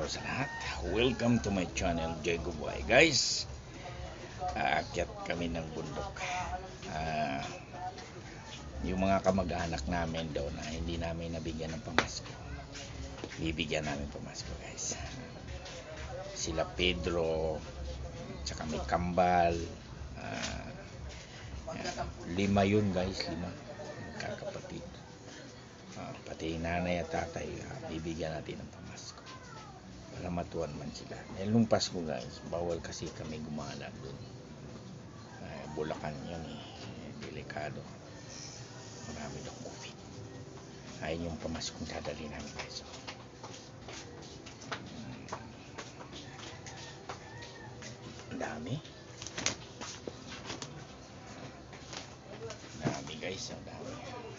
sa lahat. Welcome to my channel, Diego Buhay. Guys, aakyat kami ng bundok. Yung mga kamag-anak namin daw na hindi namin nabigyan ng pamasko, bibigyan namin pamasko, guys. Sila Pedro, tsaka may Kambal, 5 yun, guys, 5 magkakapatid. Pati nanay at tatay, bibigyan natin ng pamasko para matuwan man sila. Dahil nung Pasko, guys, bawal kasi kami gumala doon. Bulacan yun delikado, marami ng COVID. Ayun yung pamaskong dadali namin, guys. Ang dami, guys, ang dami.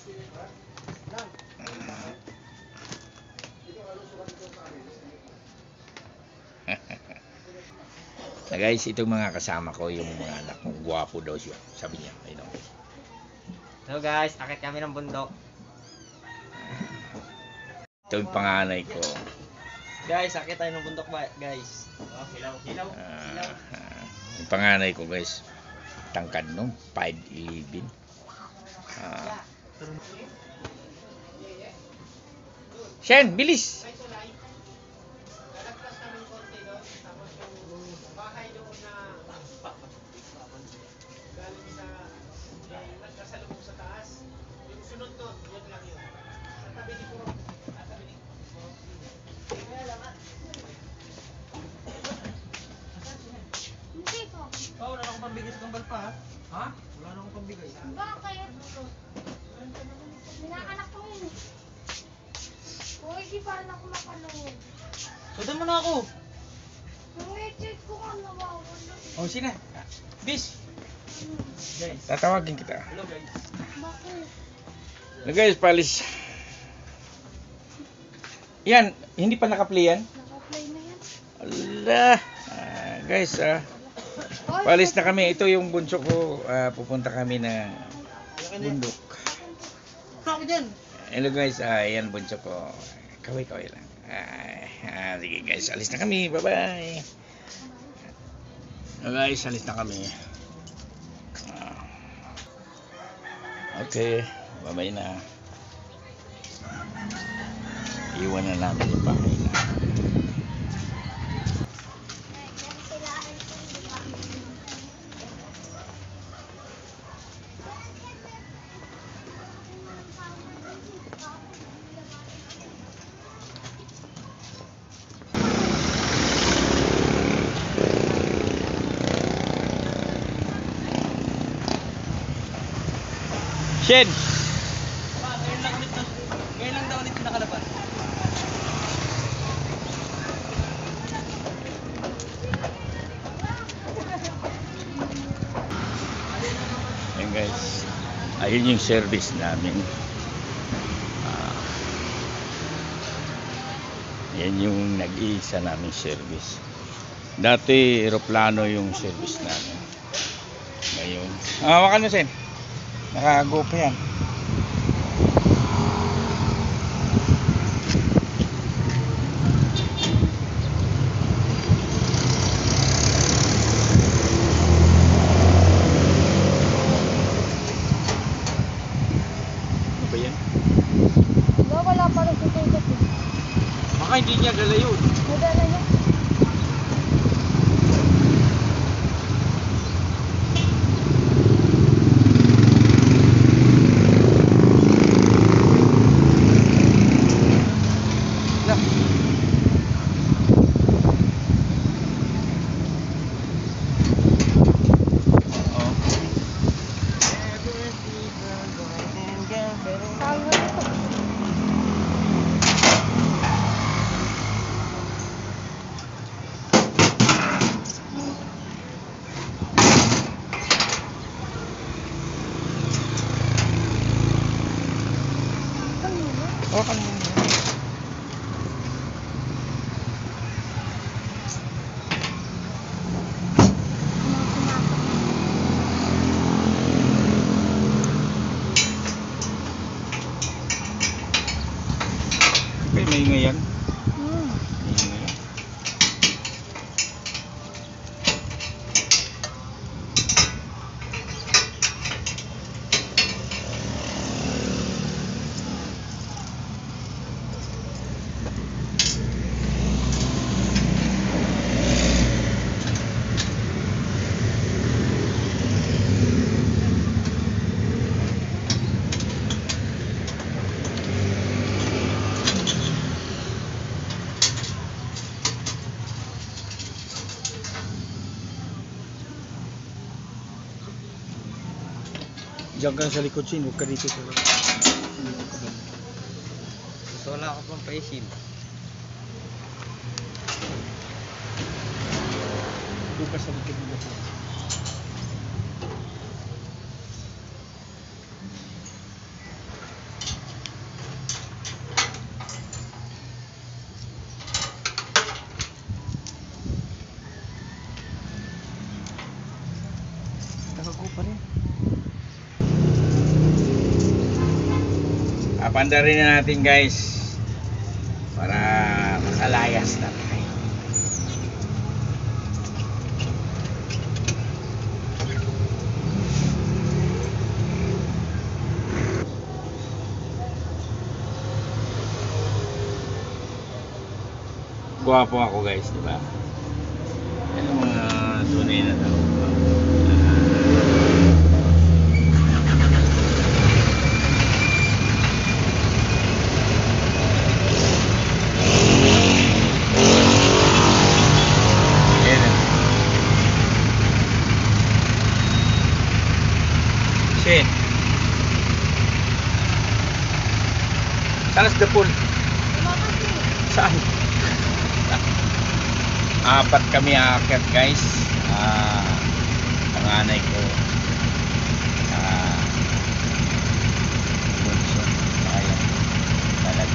Guys, itong mga kasama ko, yung mga anak ko, guwapo daw siya, sabi niya. So guys, akit kami ng bundok. Ito yung panganay ko. Guys, akit tayo ng bundok ba, guys? Hilaw. Yung panganay ko, guys, tangkad no, 5'11". Shen, bilis! Wala na akong pambigay sa kambal pa, ha? Wala na akong pambigay. Bakit? Minakanak ko yun. Uy, di pa rin ako makanood. Sudan mo na ako. Check ko nga nawawala. Oh, sina? Bis! Guys. Tatawagin kita. Hello, guys. Bakit? Hello, guys, palis. Yan, hindi pa naka-play yan? Naka-play na yan. Allah. Guys, palis na kami. Ito yung bunso ko. Pupunta kami na bundok. Ako dyan. Hello, guys. Yan bunso ko. Kaway lang. Sige, guys. Alis na kami. Bye-bye. Guys, alis na kami. Okay. Bye-bye na. Iwan na namin yung bahay na. Shen! Ngayon lang daw ulit nakalabas. Ayan, guys. Ayun yung service namin. Yan yung nag-iisa naming service. Dati aeroplano yung service namin. Ngayon. Hawakan mo, Sen. Nakago pa yan. Ano ba yan? Wala pa rin sa ticket. Baka hindi niya dala yun. Madala niya. Tawag. Diyan ka sa likod sin, huwag ka dito sa dito ka doon. So, wala ka pang paisin. Doon ka sa likod nila. Nakago pa rin. Papandarin na natin guys para makalayas na tayo. Guwapo ako guys, di ba? Yan ang mga tunay na tao. Shin. Saan the pool? Saan? Apat kami aakyat guys. Panganay ko. Bunso. Kaya. Talaga.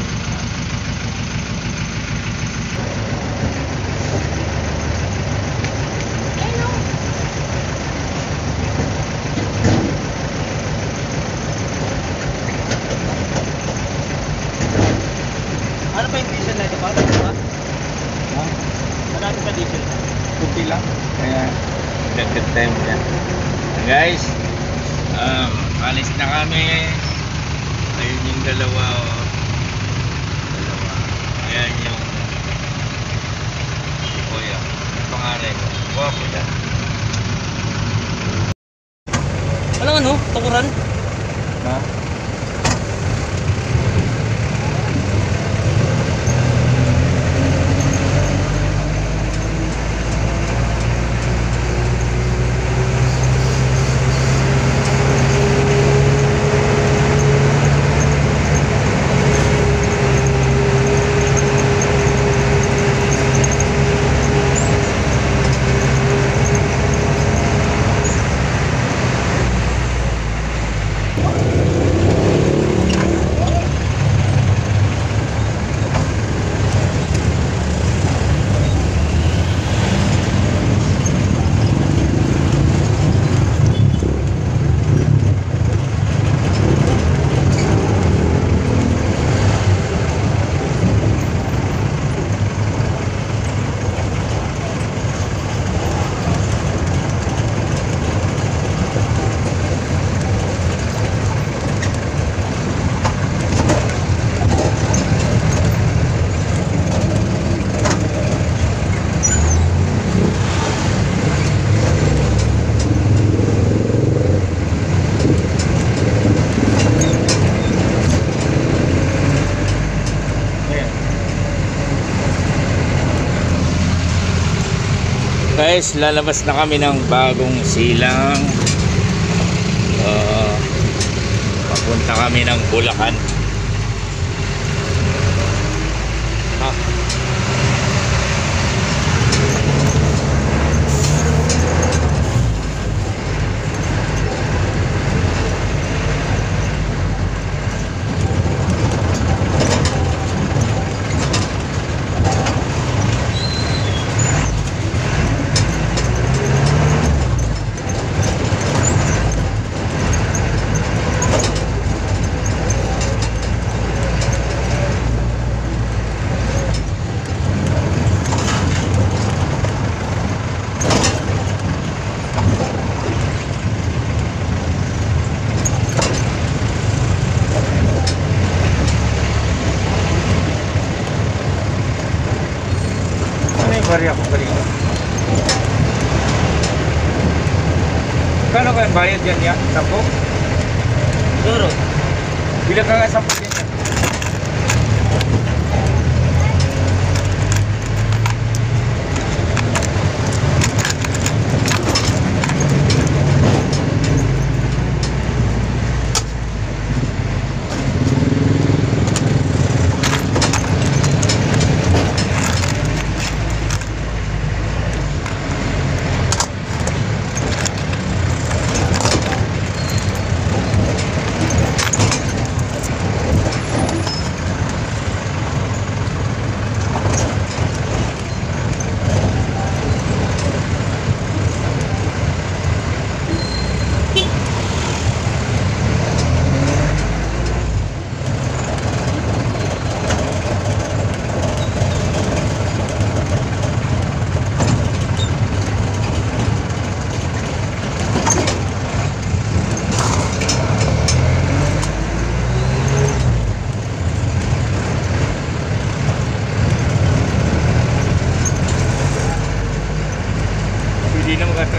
Ano pa yung diesel na ito ba? Ha? Marami pa diesel. Kupi lang. Kaya dagdag time yan. Guys, alis na kami. Ayun yung dalawa. Oh. Dalawa. Ayan yung si Kuya. Ang pangalan ko. Guwapo yan. Walang ano? Tukuran? Ha? Guys, lalabas na kami ng bagong silang. Papunta kami ng Bulacan. Bari ako kanina. Kano kayang bayad yan ya? 10? Duro. Bila ka nga 10 yan?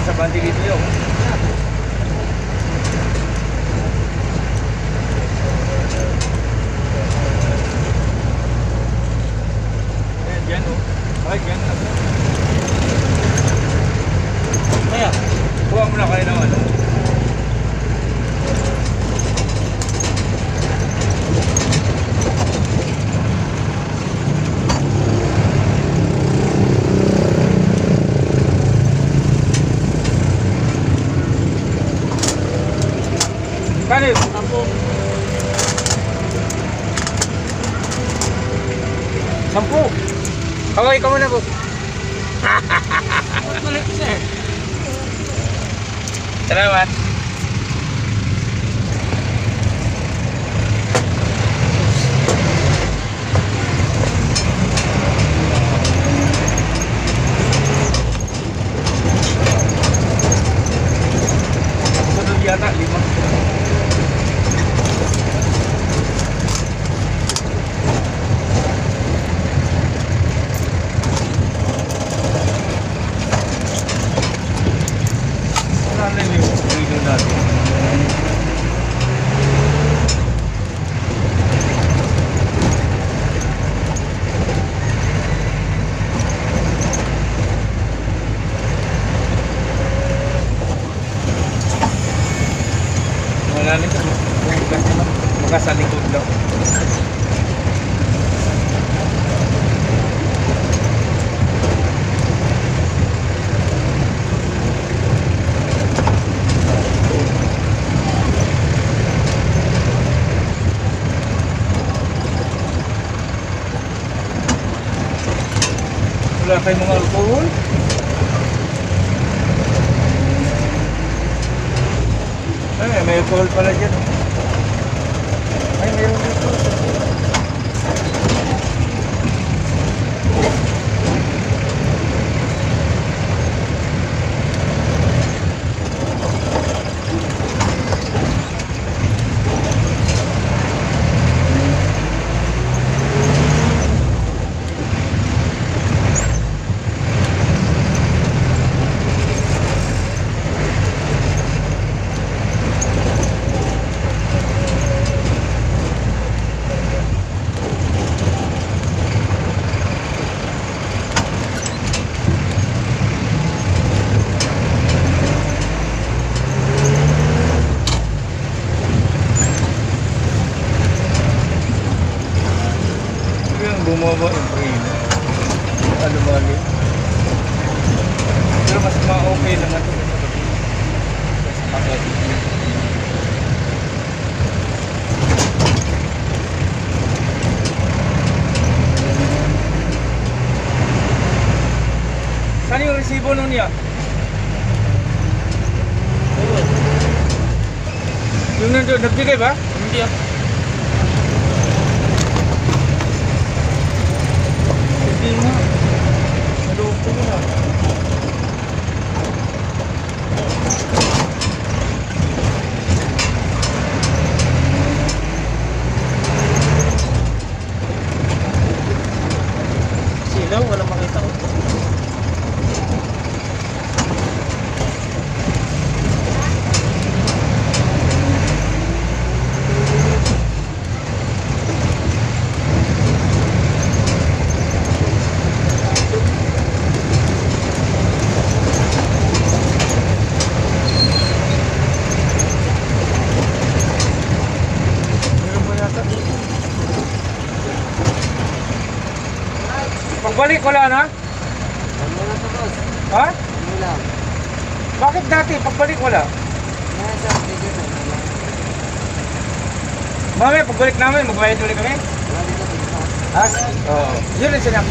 sa bandi dito yun. Ayan, dyan o. Ay, dyan na. Kaya, Kuha mo na kayo ng ano. Kano yun? 10. Kaway ka muna po. Balik siya eh. Salamat. Sunod yata, 5. Ano yung video natin? Wala nito. Bukas sa likod daw. Wala kayong mga alcohol? Ay, may alcohol pala dyan. Ay, mayroon dito. Bumaba yung preno. Ano ba yun? Pero mas ma-okay naman ito. Mas pakit. Saan yung resibo nun niya? Yung nandun, nagbigay ba? Hindi ah. Hindi nga. Naloko mo na. Silaw, walang makita ko. Pagbalik wala na? Ano na ito, boss? Ha? Ano lang? Bakit dati pagbalik wala? Nasa video na. Mamaya pagbalik namin, magbayad ulit kami? Wala dito, dito. Ah, oo. Yun ang sinabi.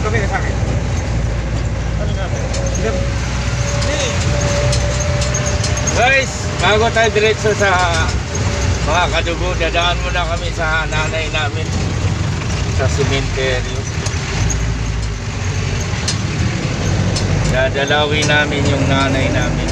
yung kamera sa akin. Ano nga ba? Guys, bago tayo diretso sa mga kadugo, dadaan muna kami sa nanay namin sa sementeryo. Dadalawin namin yung nanay namin.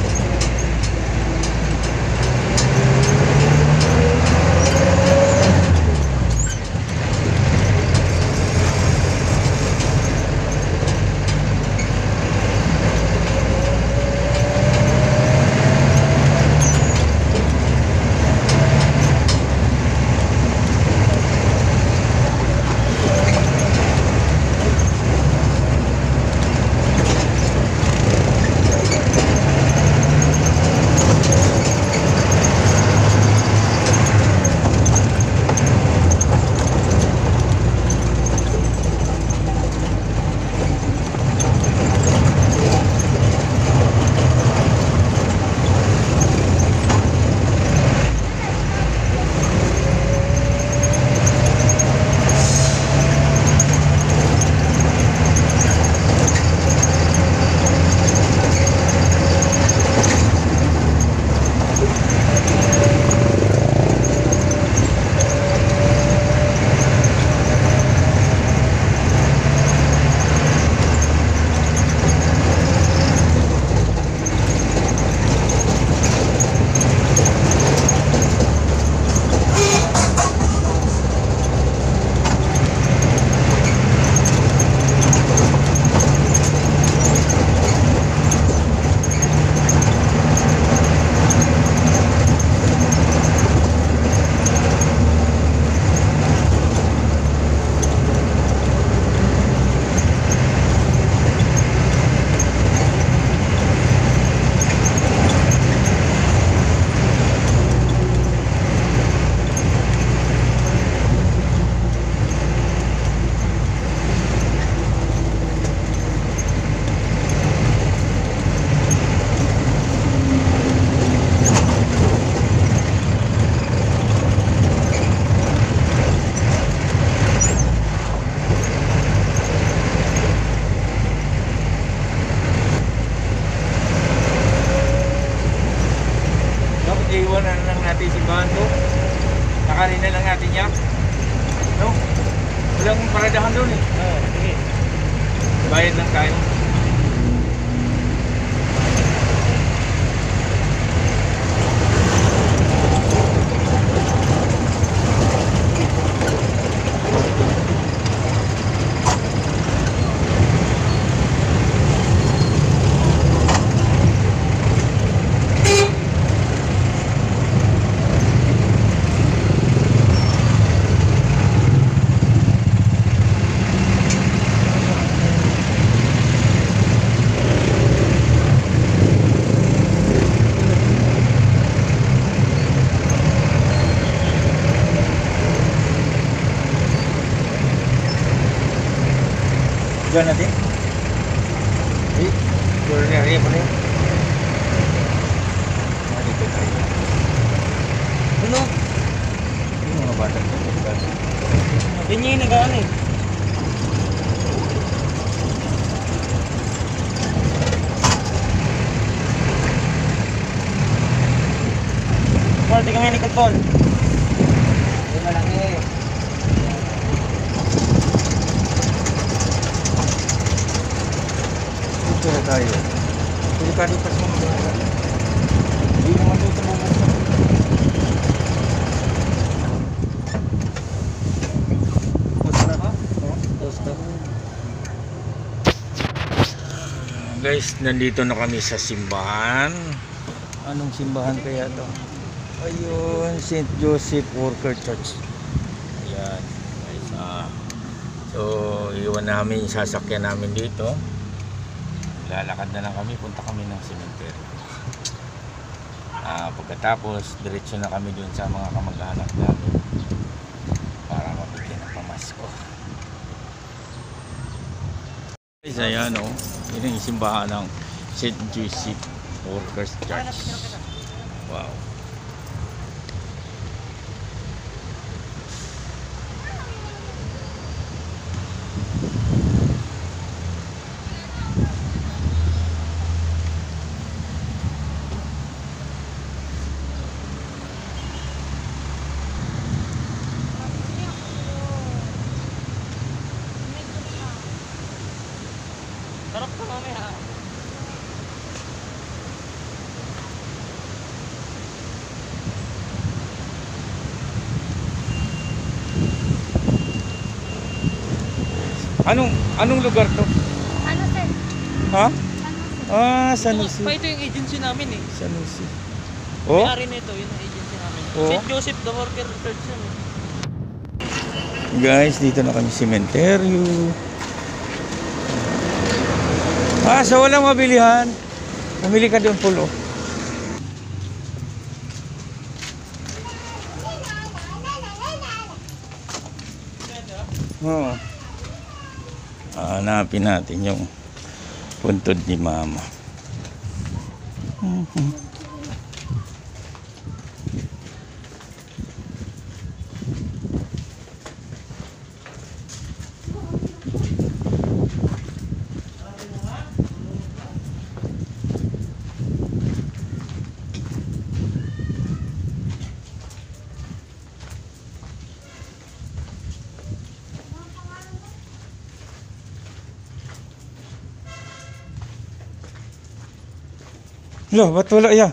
Iwanan lang natin si Bando. Nakarin na lang natin yan. No? Walang paradahan doon eh. Sige. Bayad lang tayo. Diyan natin. Puro na rin pa rin. Dito tayo. Ano? Yung mga bata ko. Yan yung nagaan eh. Paul, di kami likod, Paul. Hindi malaki. Dito na tayo. Delikado pa sa mga bata. Hindi naman dito sa mga bata. Guys, nandito na kami sa simbahan. Anong simbahan kaya to? Ayun, St. Joseph Worker Church. Ayan, guys. So, iwan namin yung sasakyan namin dito. Lalakad na lang kami, punta kami ng cemetery. Pagkatapos, diretso na kami dun sa mga kamag-anak namin para mabigyan ng pamasko. Guys, ayan o. Yun ang simbahan ng St. Joseph Workers Church. Wow. Anong lugar to? Ano, sir? Ha? Ano, sir? Ah, San Jose. Pa ito yung agency namin eh. San Jose. Oh? May-ari nito, yun ang agency namin. Oh? St. Joseph the Worker Church yun eh. Guys, dito na kami sementeryo. Ah, sa walang mabilihan. Mamili ka doon, Pulo. Oo. Hanapin natin yung puntod ni Mama. Lo, ba't wala ya?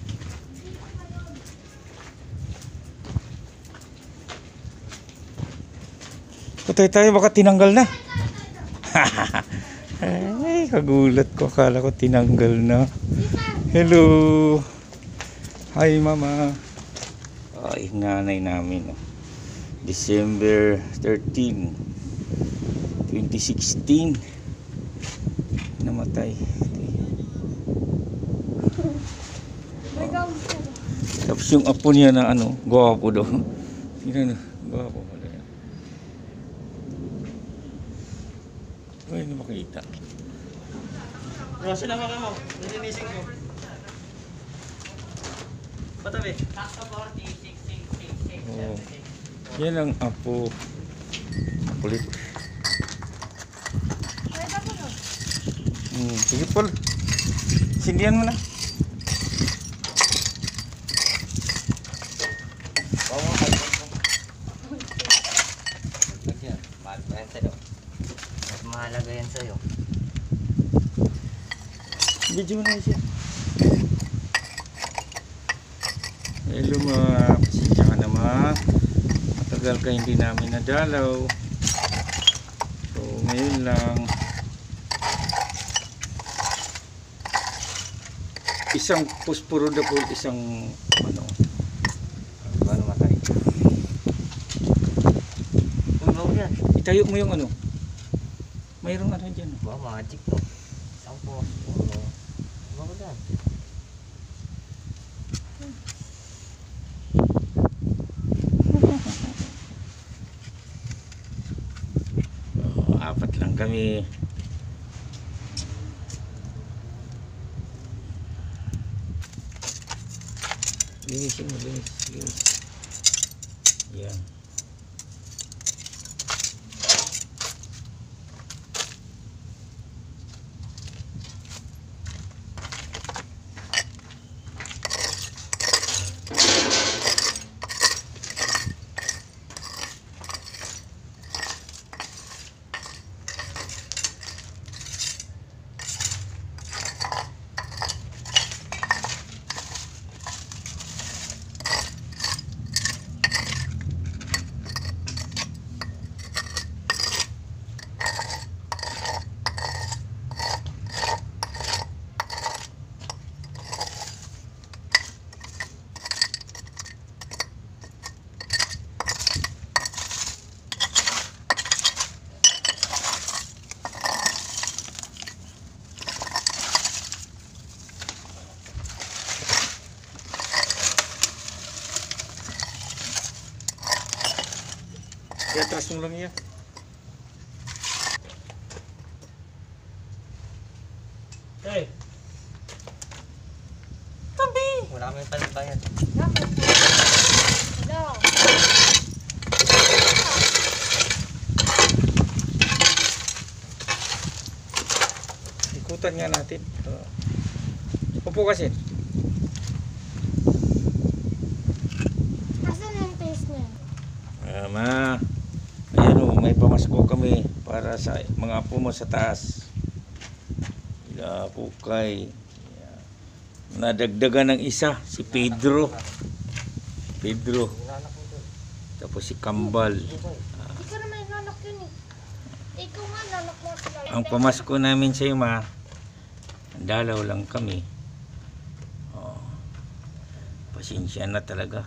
Patay tayo, baka tinanggal na. Ay, kagulat ko. Akala ko tinanggal na. Hello. Hi, Mama. Ay, nanay namin. Oh. December 13, 2016. Namatay. May gawin, sir. Tapos yung apo niya na gwapo daw. Tingnan na, gwapo pala yan. Ay, hindi makita. Bro, sinama ka mo. Nilinising ko. Patabi. Oh. Yan ang apo. Kulit. May gawin, no? Sige, Paul. Sindihan mo na. Mahalaga yan sa'yo. Video na siya. Hello ma, pasensya ka na ma. Matagal ka hindi namin nadalaw. So ngayon lang. Isang puspuro na po, isang paano matay? Tulog yan. Itayo mo yung mayroong dyan. Ba, magic to. Isang po. Bago yan. Apat lang kami. Linisin mo, linis. Yan. Atras mo lang yan. Hey! Tabi! Wala kami palibayan. Bakit? Hello. Ikutan nga natin. Upo kasi. Asan yung taste niya? Ma, ayan o, may pamasko kami para sa mga apo mo sa taas. Pukay. Nadagdagan ng isa, si Pedro. Tapos si Kambal. Ikaw naman yung anak yun eh. Ikaw nga Ang pamasko namin sa iyo, ma, dalaw lang kami. Oh, pasensya na talaga.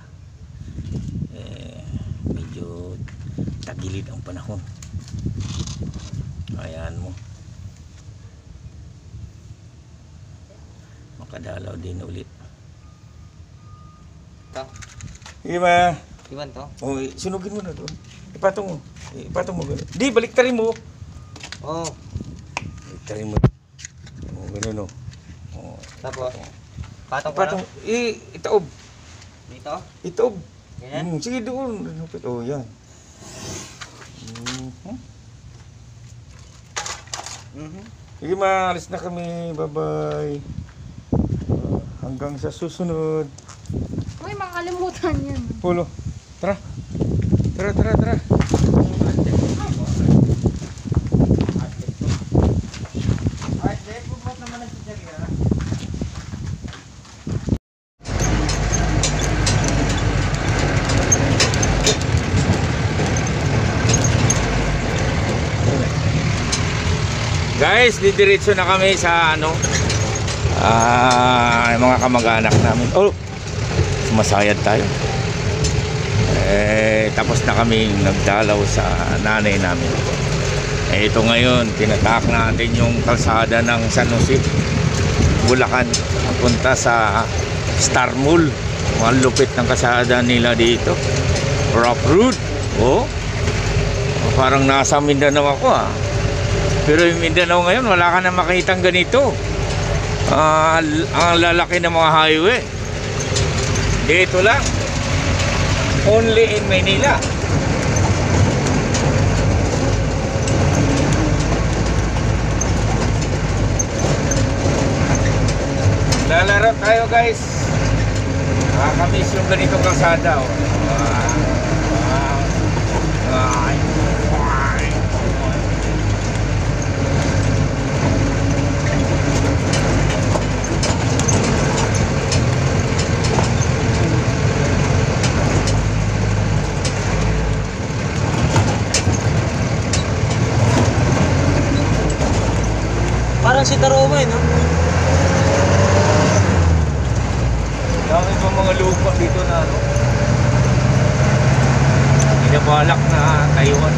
Medyo tagilid ang panahon. Ayan mo. Makadalaw din ulit. Ito. Sige, ma. Iwan to? Oh, sunugin mo na doon. Ipatong mo. Ipatong mo. Di, baliktarin mo. Oo. Baliktarin mo. Oh, ganun, oh. Oh. Tapos? Patong ko Ipatong. Itaob. Dito? Itaob. Ganyan? Sige doon. Oh, yan. Sige, ma. Alis na kami. Bye-bye. Hanggang sa susunod. Uy, makalimutan yan. Pulo. Tara. Tara. Guys, didiretso na kami sa mga kamag-anak namin. Oh, sumasayad tayo. Tapos na kami nagdalaw sa nanay namin. Ito ngayon, tinatak natin yung kalsada ng San Jose, Bulacan, papunta sa Star Mall. Ang lupit ng kalsada nila dito. Rough road. Oh, parang nasa Mindanao ako Pero yung Mindanao ngayon, wala ka na makitang ganito. Ang lalaki ng mga highway. Dito lang. Only in Manila. Lalaro tayo, guys. Nakakamiss yung ganitong kalsada. Parang si Taroma no? Dami pa mga lupa dito na binabalak na Taiwan.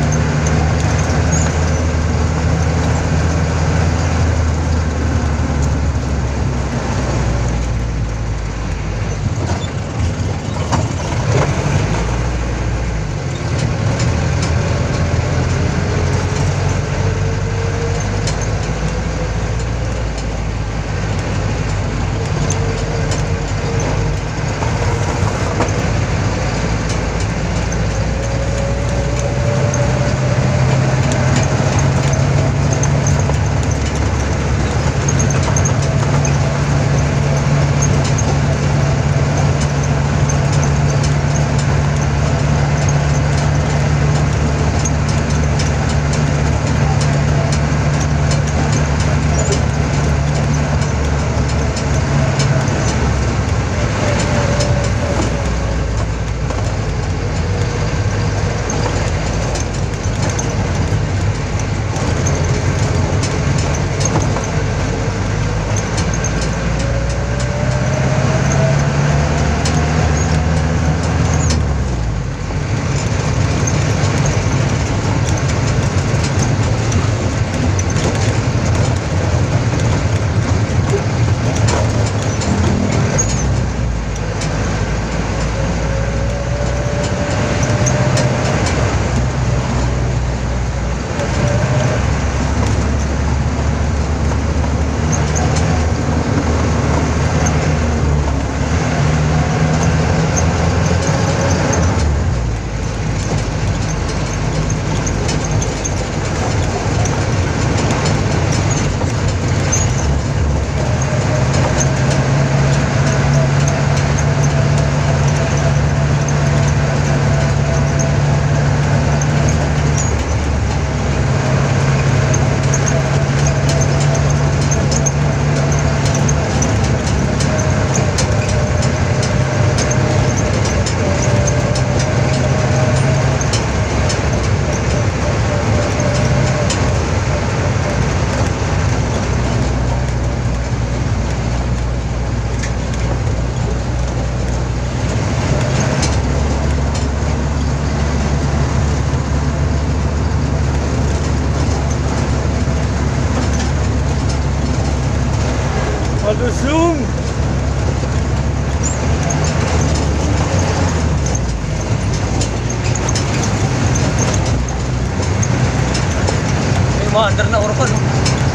Under na Orphan, no?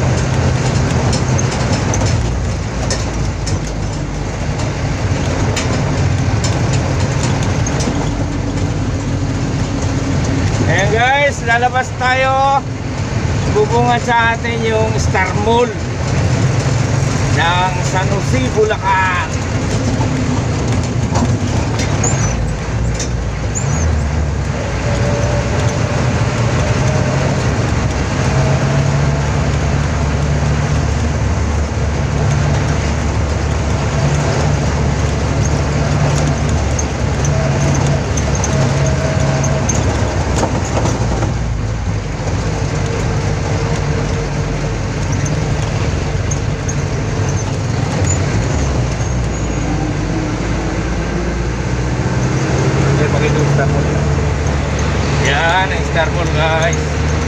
Ayan guys, lalabas tayo. Bubungan sa atin yung Star Mall ng San Jose, Bulacan. Yan ang Star Mall guys.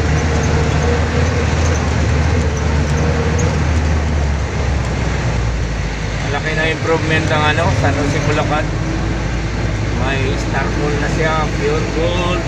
Malaki na improvement ng San Jose, Bulacan. May Star Mall na siya, pure gold.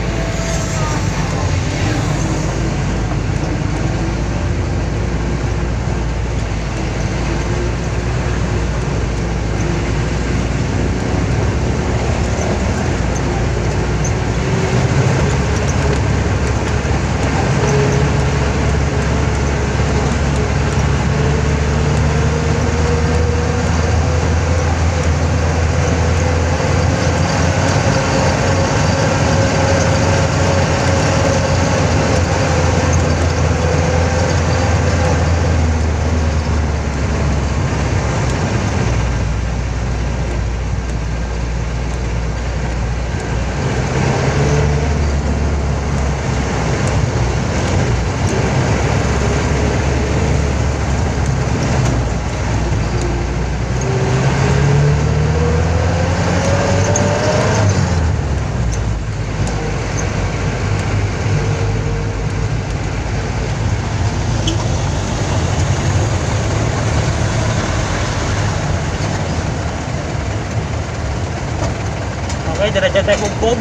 Okay, diretso tayo Kumpog.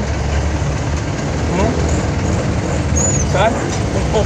Saan? Kumpog.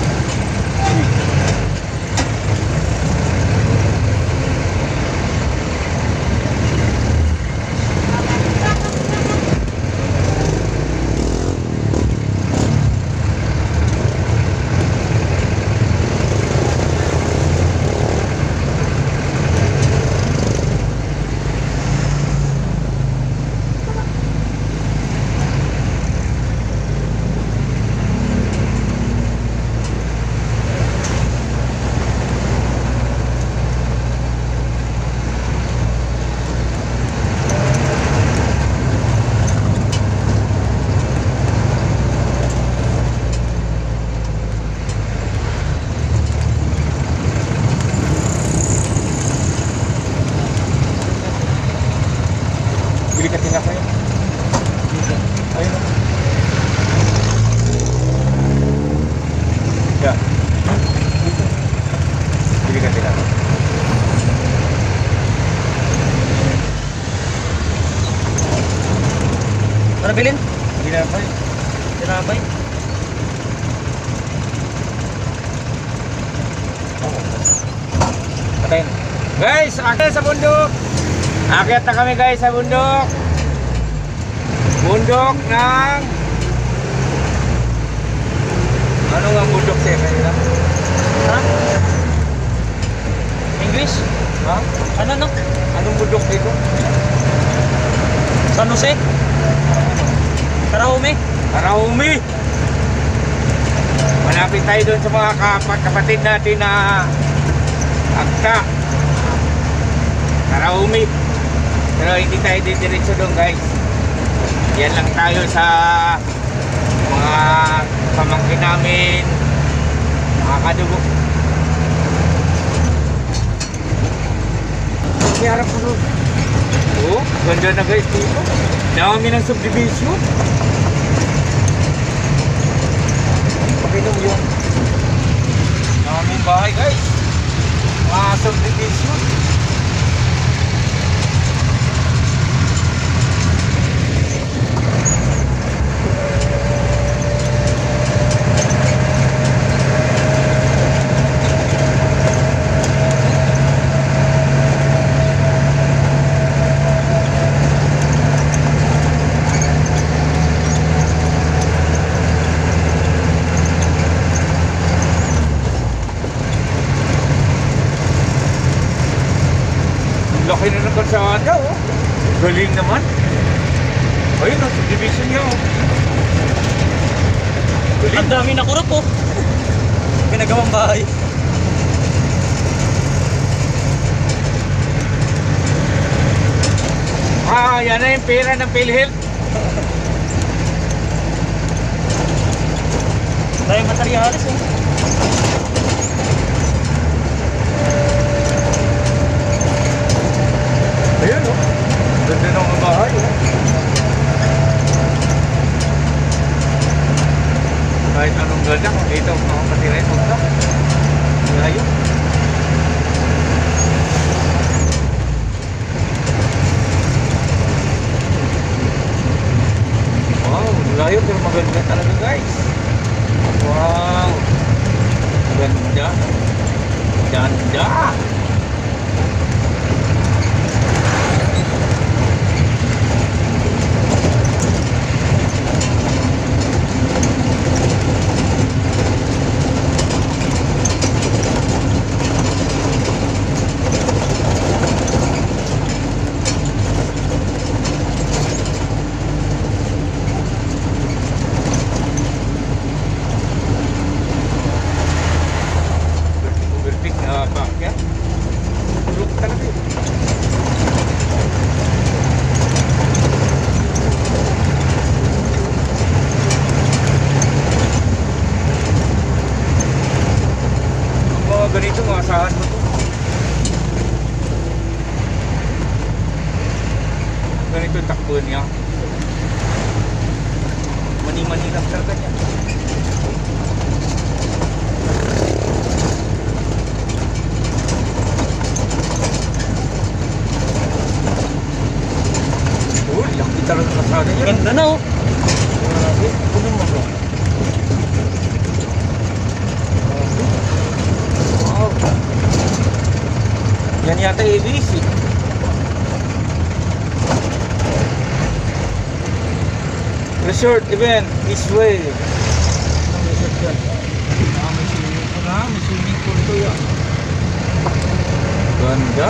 Bili ka tinapay. Ayun. Yeah. Bili ka tinapay. Ano bilhin? Tinapay. Tinapay. Patayin. Guys, akyat sa bundok. Akyat na kami guys sa bundok. Bundok ng... Ano nga bundok siya kanina? Ha? English? Ha? Ano no? Anong bundok dito? San Jose? Karaume? Karaume! Malapit tayo doon sa mga kapatid natin na Agta. Karaume. Pero hindi tayo didiretso doon guys. Yan lang tayo sa mga pamangkin namin, mga kadugo. May harap ko doon. Oh, ganda na guys dito. Dami ng subdivision. Pakinom yun. Daming bahay guys. Mga subdivision. Galing naman. Ayun, ang subdivision niya. Oh. Galing. Ang dami na kurap oh. Pinagawang bahay. Yan na yung pera ng PhilHealth. Dahil materyales eh. Ayun, oh. Ganda ng mga bahay, oh. Kahit anong ganda, dito mga patira ito. Ayun. Wow, layo pero maganda talaga, guys. Wow. Ganda. Ganda. Ganito mga asahan mo to. Ganito yung takbo niya. Mani-mani lang talaga niya. Oh, laki talaga kasada niya. Ganda na oh. Grabe, puno mo ba? Wow. Yan yata ABC. Resort event this way. Ang resort yan. May swimming pool na. May swimming pool to yan. Ganda.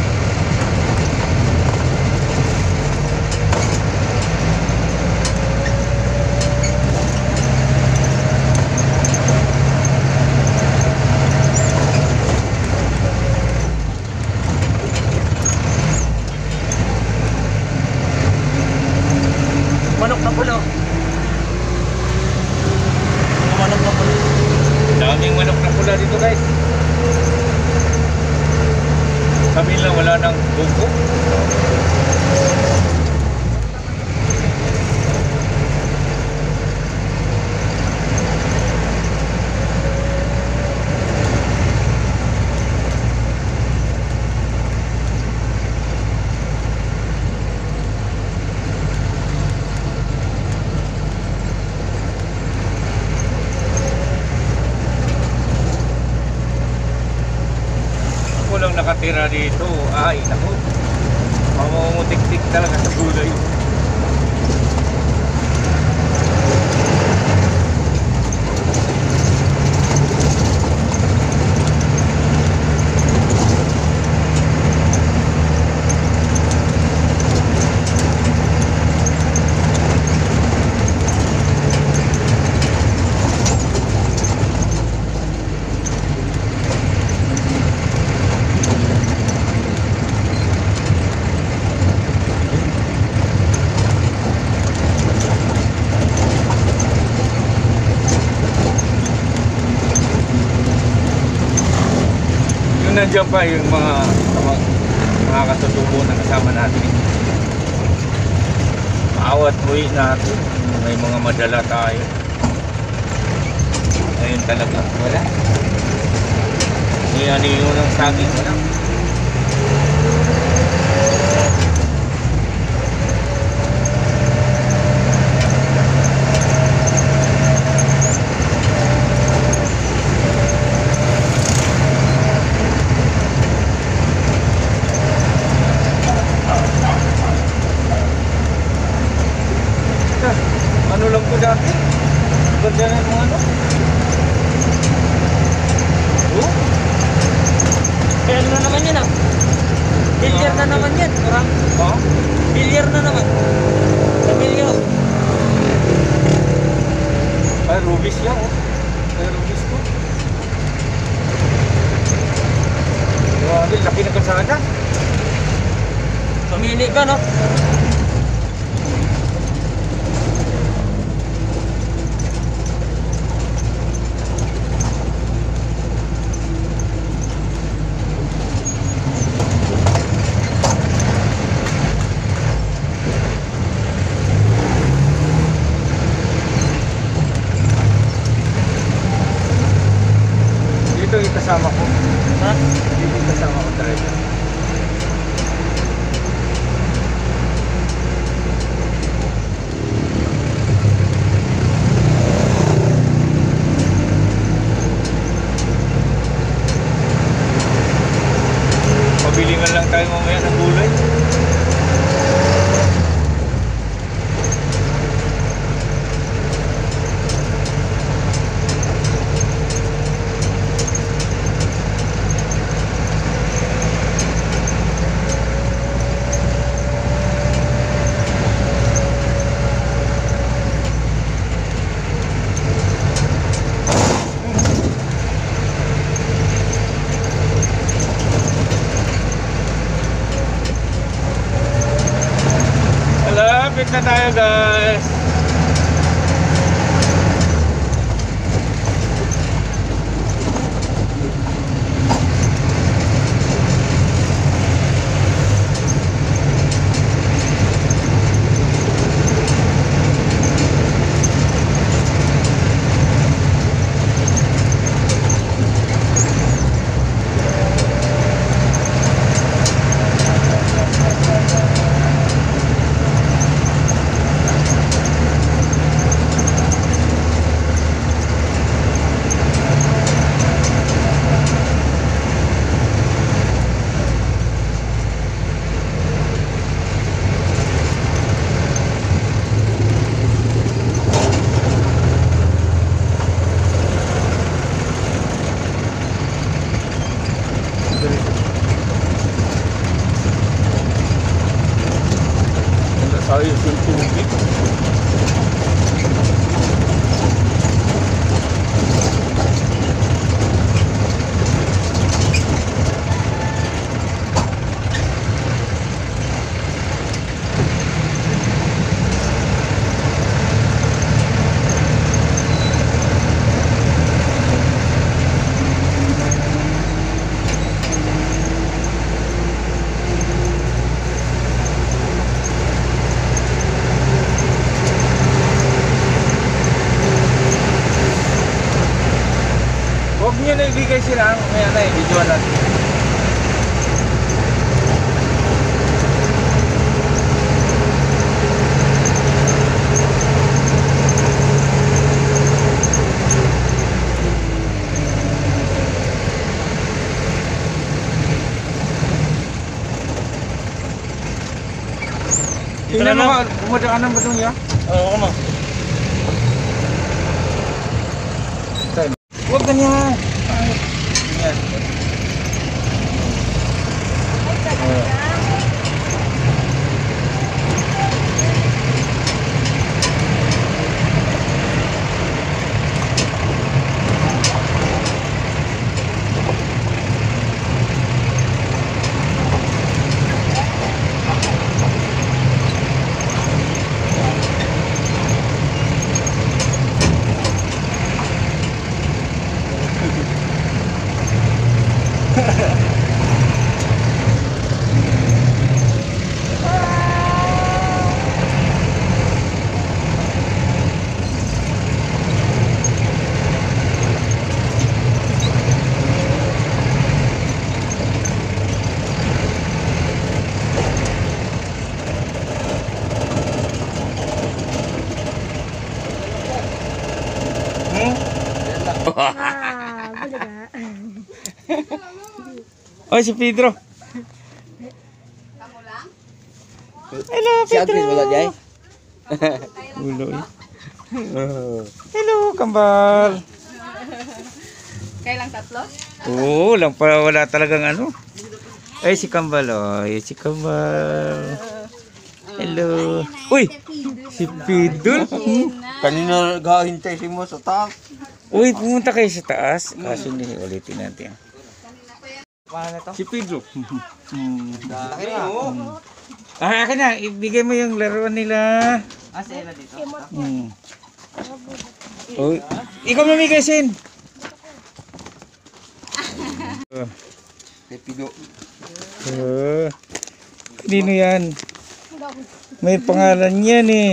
Manok na pula. Manok na pula. Daming manok na pula dito, guys. Kami lang wala ng buko. Walang nakatira dito. Ay, naku. Mamumutik-tik talaga sa gulay. Nandiyan pa yung mga katutubo na kasama natin. Awat buhay natin, may mga madala tayo. Ngayon talaga wala. Ano yung ng saging wala. Ano lang po dati? Ganda na yung ano? Oh? Kaya ano na naman yun ah. Bilyar na naman yan, kurang. Oh? Bilyar na naman. Sa bilyo. Ay, rubis yan, oh. Ay, rubis ko. Grabe, laki ng kalsada. Pamili ka, no? Dito yung kasama ko. Ha? Dito yung kasama ko talaga. Pabili man lang tayo mamaya ng gulay. Malapit na tayo, guys. Ayos yung tubig. Huwag niyo na ibigay sila ang may anay, video natin. Tingnan mo ka, kumadaanan ba ito niya? Oo, mo. Huwag ganyan. Yan. Oy, si Pedro. Hello, Pedro. Si wala jay. Ulo eh. Hello, kambal. Kailang tatlo? Oo, lang para wala talagang ano. Ay, si Kambal. Oh. Ay, si Kambal. Hello. Uy! Si Pidol. Kanina naghahintay si mo sa taas. Uy, pumunta kayo sa taas. Kaso hindi, ulitin natin. Paano to? Si Pedro. Laki na. Akin na, ibigay mo yung laruan nila. Si Ella dito. Uy, ikaw mamigay, Sin. Pido. Kanino yan? May pangalan yan eh.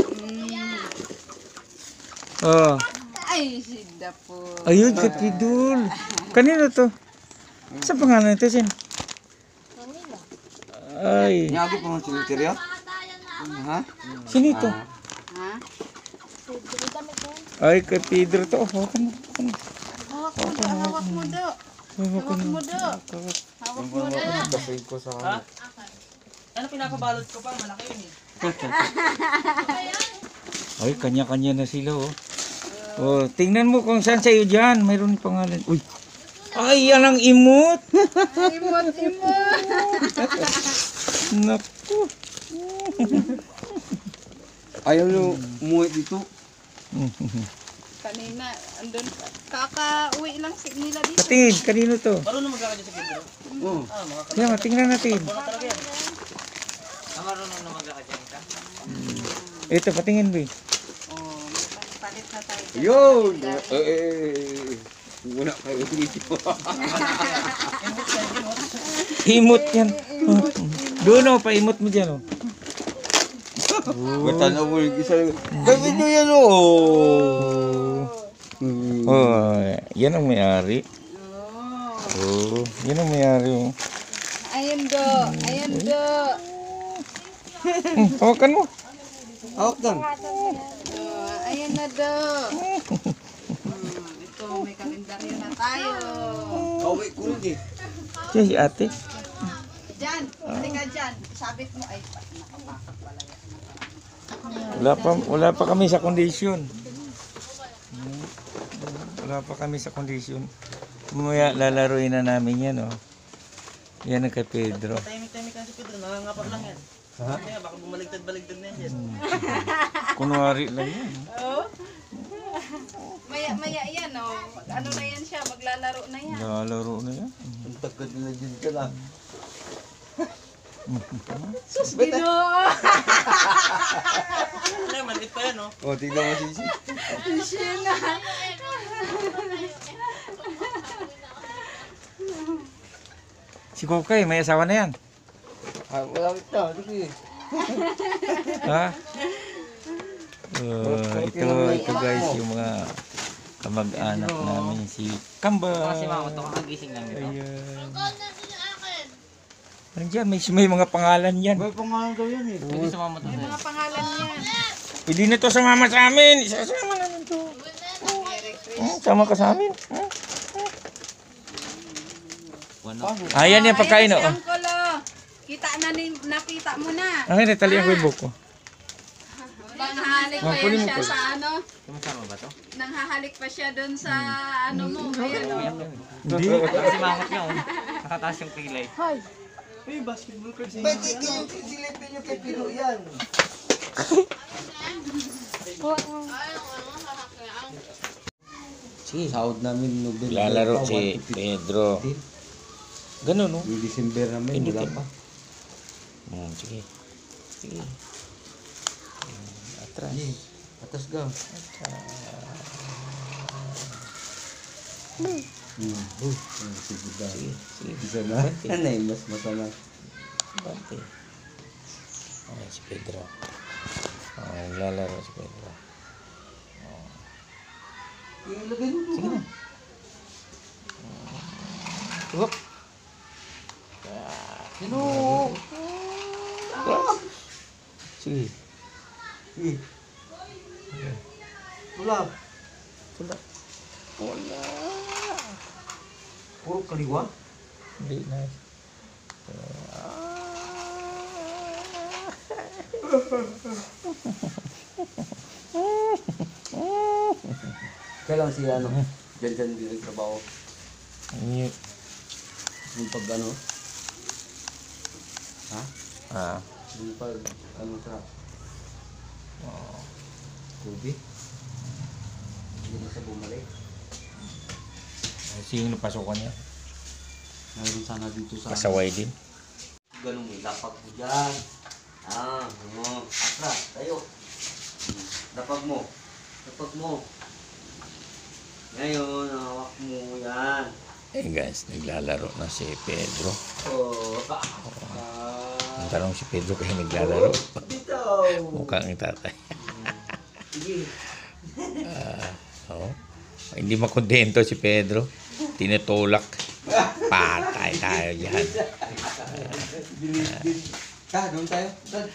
Oh. Ay, sida po. Ayun, si Pidul. Kanino to? Sa pangalan ito, Sin? Ay. Nyagi po ng silinteryo? Ha? Sino ito? Ha? Ay, kay Pedro to. Hawakan mo. Hawak mo do. Hawak mo do. Hawak mo do. Kapay ko sa Ha? Ano pinapabalot ko pa? Malaki yun eh. Ay, kanya-kanya na sila, oh. Oh, tingnan mo kung saan sa'yo dyan. Mayroon pangalan. Uy. Ay, yan ang imot. Imot. Naku. Ayaw nyo umuwi dito. Kanina, andun, kakauwi lang nila dito. Patingin, kanino to? Marunong magkakadya sa Pedro? Oo. Mga Kaya nga, tingnan natin. kalbo na talaga yan. Marunong na magkakadya ka? Ito, patingin, Boy. Oh, palit na tayo. Yun! Muna kayo dito. Imot yan. Doon, oh, paimot mo dyan, oh. Matanaw mo yung isa. Gawin nyo yan, oh! Oh, yan ang may-ari. Oh. Oh, yan ang may-ari, oh. Ayan do. Ayan do. Hawakan mo. Hawak doon. Oh, ayan na do. Ito, may kalendaryo na tayo. Kawin ko rin eh. Siya, si ate. Diyan, hindi ka dyan. Sabit mo, ay, nakapakap pala yan. Wala pa kami sa kondisyon. Wala pa kami sa kondisyon. Mamaya lalaruin na namin yan, oh. Yan ang kay Pedro. Tahimik-tahimik ka si Pedro. Nangangapa lang yan. Kaya baka bumaligtad-baligtad na yan dyan. Kunwari lang yan. Oh. Maya yan, oh. Ano na yan siya, maglalaro na yan. Lalaro na yan. Ang takot nila dyan ka lang. Sus, Ginoo! Ano, maliit pa yan, oh. O, tignan mo sisi. Siya na. Si Kokay, may asawa na yan. Malapit na, sige. Ha? Ito guys, yung mga kamag-anak namin. Si Kamba. Kasi mama, ito kakagising lang ito. Ayan. Nandiyan, may mga pangalan yan. May pangalan daw yan eh. Pwede sa mama to. May mga pangalan niya. Pwede na to sumama sa amin. Isasama namin to. Sama ka sa amin. Ayan yung pagkain, Ayan oh. si Uncle, oh. Nakita mo na. Ay, natali ang webbook ko. Nanghahalik pa Kunin yan mo siya po. sa ano. Sumasama ba to? Nanghahalik pa siya doon sa ano mo. Ayan, oh. Hindi. Kasi mangot niya, oh. Nakataas yung pilay. Pwede kayong sisilipin nyo kay Pino yan. Sige. Sahod namin November. Lalaro si Pedro. Ganun, no? Yung December namin, Hindi wala din. pa. Sige. Sige. Atras. Sige, atas ka. Sige ba? Sige. Sige. Isa na. Ano yung mas masama? Bante. Ayan si Pedro. Lalaro si Pedro. Ilagay mo Sige na. Huwag. Sino? Sige. Sige. Wala. Wala. Wala. Puro kaliwa? Hindi na. Kailan si ano? Diyan din nagtrabaho. Ayun. Yung pag ano? Ha? Yung pag, ano sa, Oh. Kobe. Hindi na siya bumalik. Sino pasukan niya? Mayroon sana dito sa... Pasaway din. Ganun mo, lapag mo dyan. Atras, tayo. Lapag mo. Lapag mo. Ngayon, hawak mo yan. Eh guys, naglalaro na si Pedro. Oh. Ang tanong si Pedro kaya naglalaro. Dito. Mukhang ang tatay. Sige. Oh. Hindi makontento si Pedro. Tinutulak. Patay tayo dyan. Doon tayo. Doon.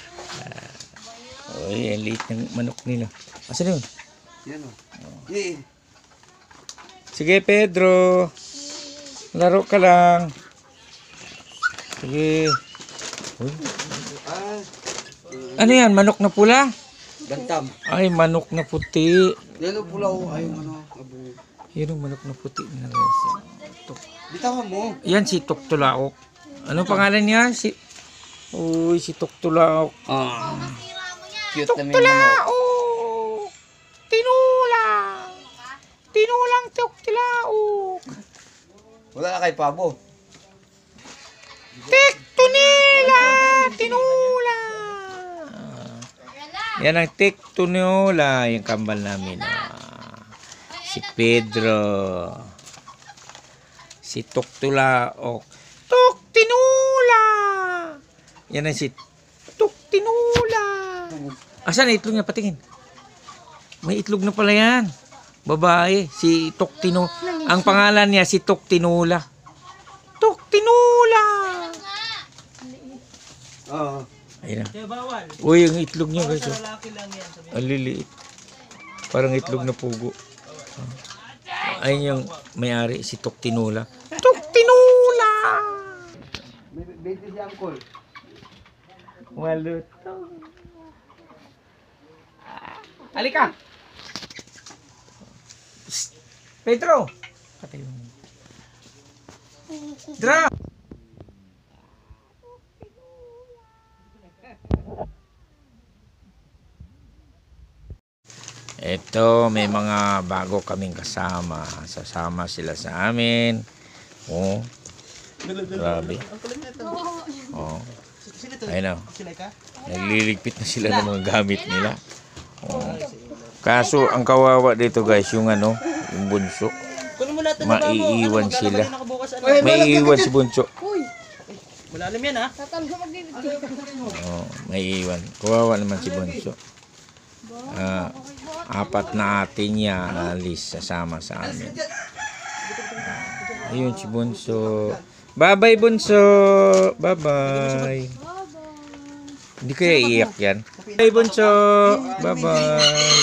Uy, ang liit ng manok nila. Asan yun? Yan o. Yeah. Sige Pedro. Laro ka lang. Sige. Uy. Ano yan? Manok na pula? Bantam. Ay, manok na puti. Yan o pula o. Ayaw ano. Abo. Yan ang manok na puti na guys. Bitawan mo. Yan si Tuktulaok. Ano pangalan niya? Uy, si Tuktulaok. Cute na may manok. Tuktulaok! Tinulang! Tinulang Tuktulaok! Wala na kay Pabo. Tektonila! Tinula! Yan ang Tektonila, yung kambal namin. Si Pedro. Si Tuktulaok. Tuktinula! Yan ang si Tuktinula. Asan ang itlog niya? Patingin. May itlog na pala yan. Babae. Si Tuktinula. Ang pangalan niya si Tuktinula. Tuktinula! Oo. Ayun na. Kaya bawal. Uy, ang itlog niya guys. Oh. Lalaki lang yan. Sabi. Ang liliit. Parang itlog na pugo. Ayun yung may-ari, si Tuktinula. Tuktinula! May 20 si Uncle. Maluto. Halika! Psst! Pedro! Patay mo. Dra! Ito, may mga bago kaming kasama. Sasama sila sa amin. Oh. Grabe. Oh. Sino to? Ayun na. Sila ka? Nagliligpit na sila ng mga gamit nila. Oh. Kaso, ang kawawa dito guys, yung ano, yung bunso. Kunin mo lahat ng baba mo. Maiiwan sila. Maglalabay na ako bukas, ano? May iwan si bunso. Malalim yan ha. Oh, may iwan. Kawawa naman si bunso. Apat na atin niya alis sasama sa amin. Ayun si bunso. Bye-bye bunso. Bye-bye. Hindi kaya iiyak yan. Bye bunso. Bye-bye.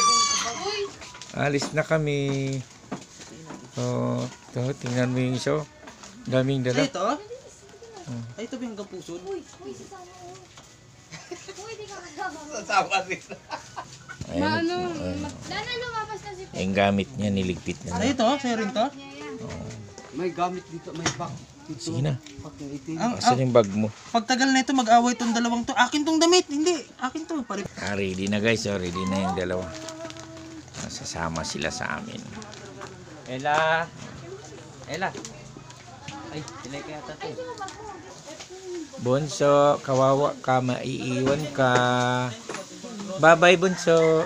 Alis na kami. Oh, ito, tingnan mo yung iso. Daming dala. Ay, ito? Ay, ito ba yung hanggang puso? Uy, sasama ko. Uy, di ka kasama. Sasama rin. Ayun. Lana, lumabas na si Pedro. Yung gamit niya, niligpit na. Ay, ito? Sa'yo rin to? May gamit dito, may back. Dito. Sige na. Back yung itim. Asan yung bag mo? Pagtagal na ito, mag-away itong dalawang to. Akin tong damit. Hindi. Akin to. Ready na guys. Ready na yung dalawa. Sasama sila sa amin. Ella. Ella. Ay, sila kaya tato. Bunso, kawawa ka, maiiwan ka. Bye-bye, Bunso.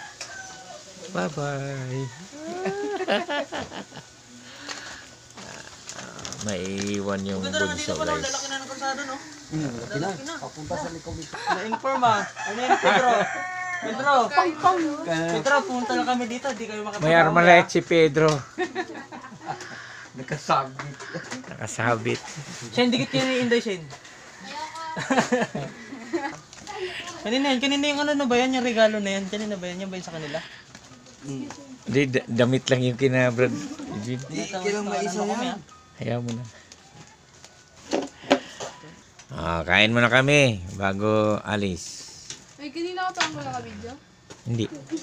Bye-bye. Maiiwan yung Bunso, guys. Lalaki na ng kalsada, no? Papunta sa likod ito. Na-inform ah. Ano yan, Pedro? Pedro! Pedro, pumunta lang kami dito. Di kayo makapagawa. May armalite si Pedro. Nakasabit. Nakasabit. Shen, dikit kayo ni Inday, Shen. Kanina yung ano na ba yan, yung regalo na yan? Kanina ba yan? Yan ba yun sa kanila? Hindi, damit lang yung kina Brad. Eugene. Kailang maisa yan. Hayaan mo na. Kain muna kami bago alis. Ay, kanina ka pa wala ka video? Hindi.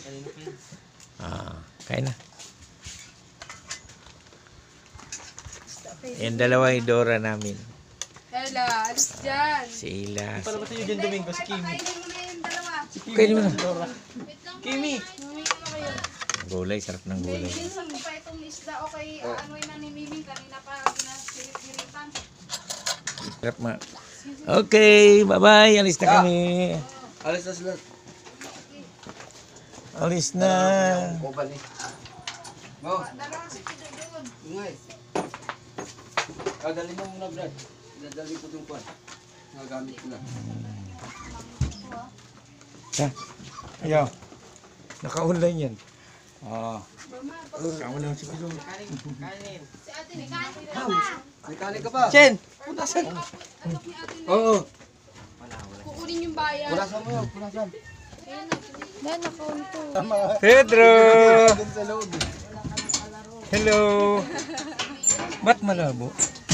Kain na. Yung dalawa yung Dora namin. Ella, alis dyan. Sila. Para ba si Eugene Domingo, si Kimi? Kainin mo na yung dalawa. Kainin mo na. Kimi! Mamaya na kayo. Gulay, sarap ng gulay. Minsan ko pa itong isda o kay ano na ni Mimi kanina pa ginasiritan. Sarap ma. Okay, bye-bye. Alis na kami. Alis na sila. Alis na. Kuban eh. Oh, Dalawa si Pido doon. ingay. Dali mo muna, Brad. Dadali ko itong kwan. Nagamit ko lang. Ha? Ayaw. Naka-online yan. Ah. Naka-online si Pilo. Si ate ni Kati. Nagkali ka pa. Chen! Anak ni ate na. Oo. Kukunin yung bayan. Punasan mo yun. Punasan. Dahil nakaunto. Pedro! Doon sa loob. Hello! Ba't malabo?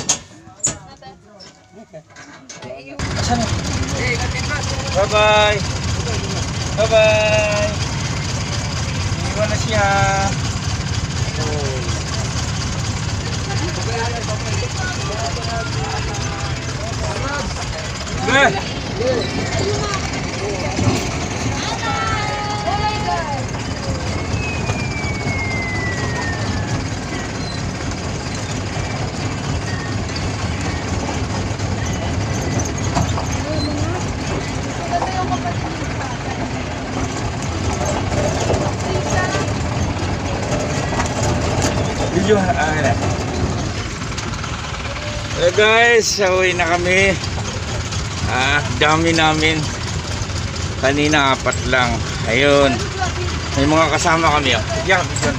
Bye-bye! Bye-bye! Iwan na siya. Good! Video na. Hello guys, uwi na kami. Dami namin. Kanina 4 lang. Ayun. May mga kasama kami. Oh. Yeah, yun.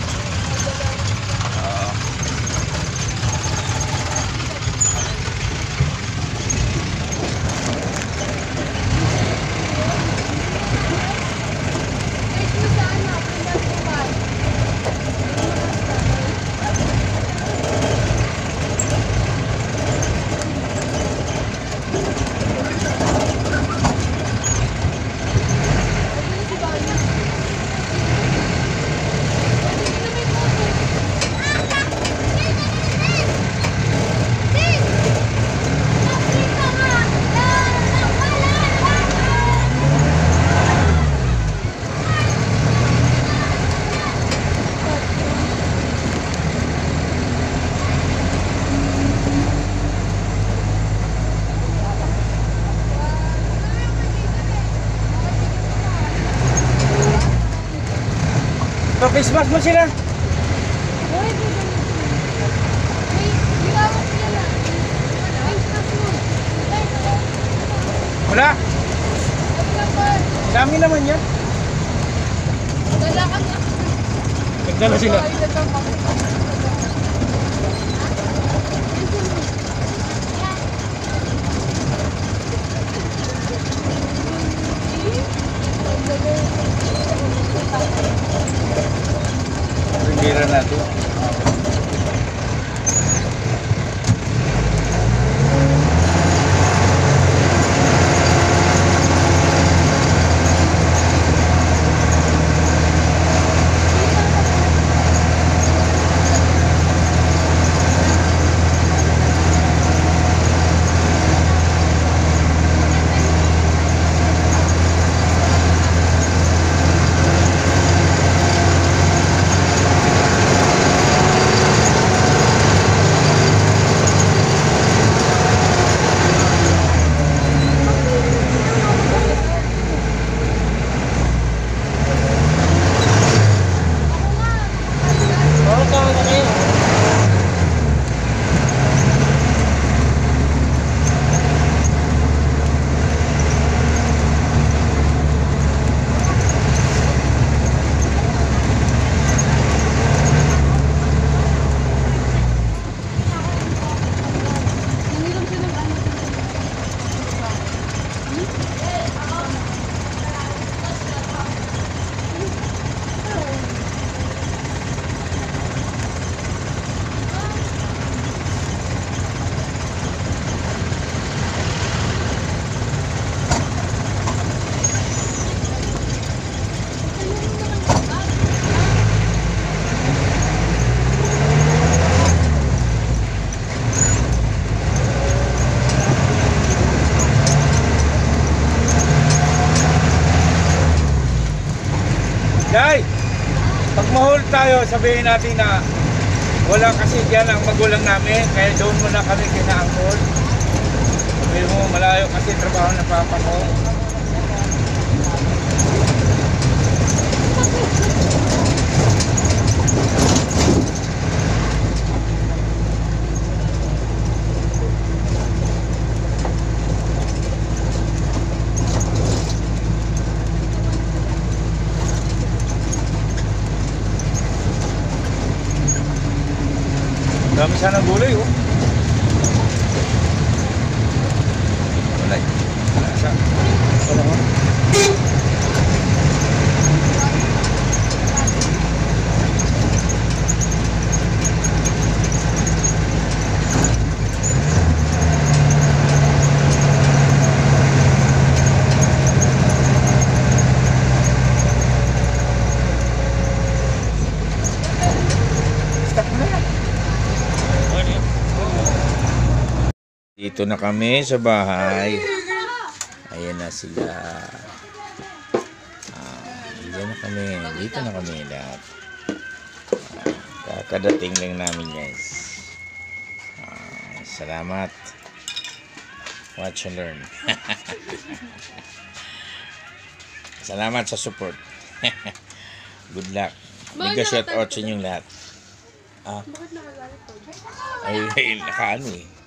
Pa-Christmas mo sila. Wala. Dami naman yan. Dala ka na. Nagdala sila. Pindira natin. Day, pag mahol tayo, sabihin natin na wala kasi diyan ang magulang namin, kaya doon muna kami kinaangkol. Sabihin mo, malayo kasi trabaho ng papa ko. Dami sana ng gulay, oh. Wala. Wala siya. Wala mo. Stop mo na yan. Dito na kami sa bahay. Ayan na sila. Ayan na kami. Dito na kami lahat. Kakadating lang namin, guys. Salamat. Watch and learn. Salamat sa support. Good luck. Mega shout out sa inyong lahat. Ay, nakaano eh.